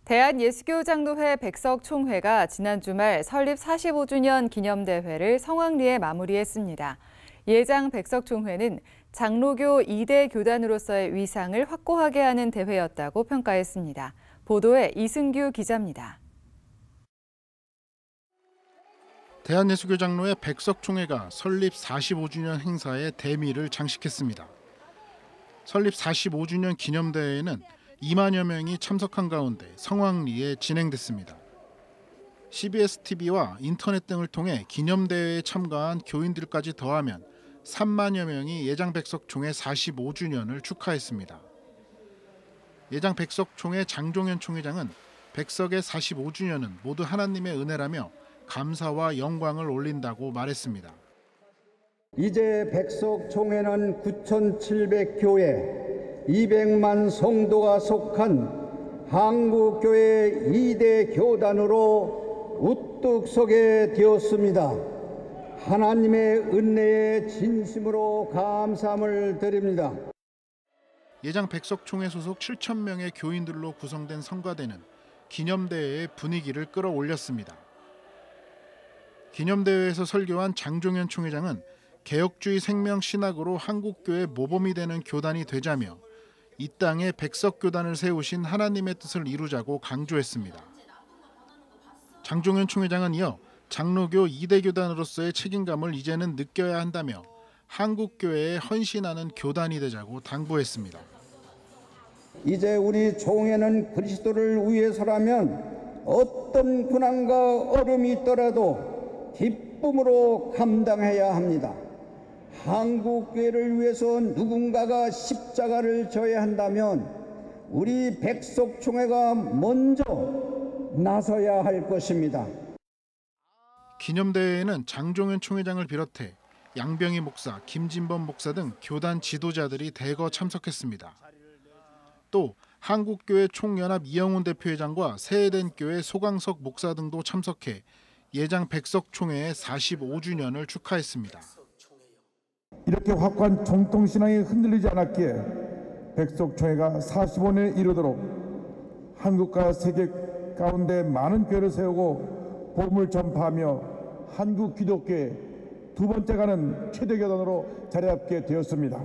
대한예수교장로회 백석총회가 지난 주말 설립 45주년 기념대회를 성황리에 마무리했습니다. 예장 백석총회는 장로교 2대 교단으로서의 위상을 확고하게 하는 대회였다고 평가했습니다. 보도에 이승규 기자입니다. 대한예수교장로회 백석총회가 설립 45주년 행사에 대미를 장식했습니다. 설립 45주년 기념대회는 2만여 명이 참석한 가운데 성황리에 진행됐습니다. CBS-TV와 인터넷 등을 통해 기념대회에 참가한 교인들까지 더하면 3만여 명이 예장 백석총회 45주년을 축하했습니다. 예장 백석총회 장종현 총회장은 백석의 45주년은 모두 하나님의 은혜라며 감사와 영광을 올린다고 말했습니다. 이제 백석총회는 9,700교회 200만 성도가 속한 한국교회 2대 교단으로 우뚝 서게 되었습니다. 하나님의 은혜에 진심으로 감사함을 드립니다. 예장 백석총회 소속 7,000명의 교인들로 구성된 성가대는 기념대회의 분위기를 끌어올렸습니다. 기념대회에서 설교한 장종현 총회장은 개혁주의 생명신학으로 한국교회 모범이 되는 교단이 되자며 이 땅에 백석교단을 세우신 하나님의 뜻을 이루자고 강조했습니다. 장종현 총회장은 이어 장로교 2대 교단으로서의 책임감을 이제는 느껴야 한다며 한국교회에 헌신하는 교단이 되자고 당부했습니다. 이제 우리 총회는 그리스도를 위해서라면 어떤 고난과 어려움이 있더라도 기쁨으로 감당해야 합니다. 한국교회를 위해서 누군가가 십자가를 져야 한다면 우리 백석총회가 먼저 나서야 할 것입니다. 기념대회에는 장종현 총회장을 비롯해 양병희 목사, 김진범 목사 등 교단 지도자들이 대거 참석했습니다. 또 한국교회 총연합 이영훈 대표회장과 세해den교회 소강석 목사 등도 참석해 예장 백석총회의 45주년을 축하했습니다. 이렇게 확고한 정통신앙이 흔들리지 않았기에 백석총회가 45년을 이루도록 한국과 세계 가운데 많은 교회를 세우고 복음을 전파하며 한국 기독교의 두 번째 가는 최대 교단으로 자리잡게 되었습니다.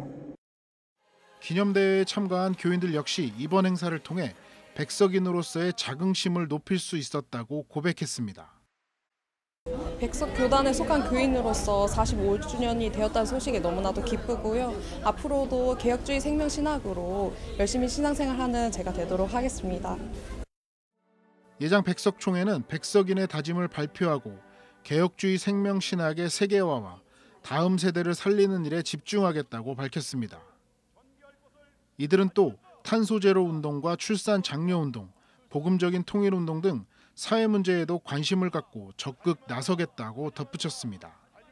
기념대회에 참가한 교인들 역시 이번 행사를 통해 백석인으로서의 자긍심을 높일 수 있었다고 고백했습니다. 백석 교단에 속한 교인으로서 45주년이 되었다는 소식에 너무나도 기쁘고요. 앞으로도 개혁주의 생명신학으로 열심히 신앙생활하는 제가 되도록 하겠습니다. 예장 백석총회는 백석인의 다짐을 발표하고 개혁주의 생명신학의 세계화와 다음 세대를 살리는 일에 집중하겠다고 밝혔습니다. 이들은 또 탄소제로 운동과 출산 장려 운동, 복음적인 통일 운동 등 사회 문제에도 관심을 갖고 적극 나서겠다고 덧붙였습니다.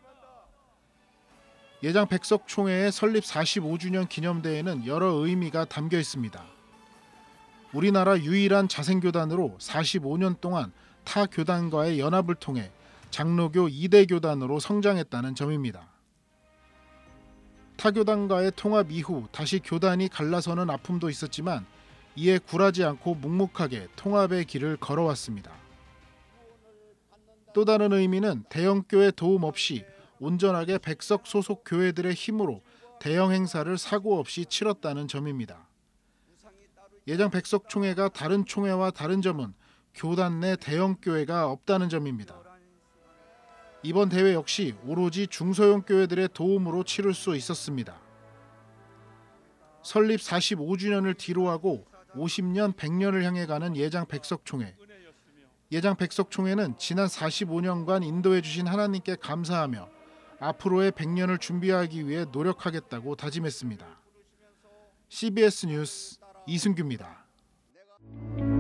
예장 백석총회의 설립 45주년 기념대회는 여러 의미가 담겨 있습니다. 우리나라 유일한 자생교단으로 45년 동안 타 교단과의 연합을 통해 장로교 2대 교단으로 성장했다는 점입니다. 타 교단과의 통합 이후 다시 교단이 갈라서는 아픔도 있었지만 이에 굴하지 않고 묵묵하게 통합의 길을 걸어왔습니다. 또 다른 의미는 대형교회 도움 없이 온전하게 백석 소속 교회들의 힘으로 대형 행사를 사고 없이 치렀다는 점입니다. 예장 백석총회가 다른 총회와 다른 점은 교단 내 대형교회가 없다는 점입니다. 이번 대회 역시 오로지 중소형 교회들의 도움으로 치를 수 있었습니다. 설립 45주년을 뒤로하고 50년, 100년을 향해 가는 예장 백석총회. 예장 백석총회는 지난 45년간 인도해 주신 하나님께 감사하며 앞으로의 100년을 준비하기 위해 노력하겠다고 다짐했습니다. CBS 뉴스 이승규입니다.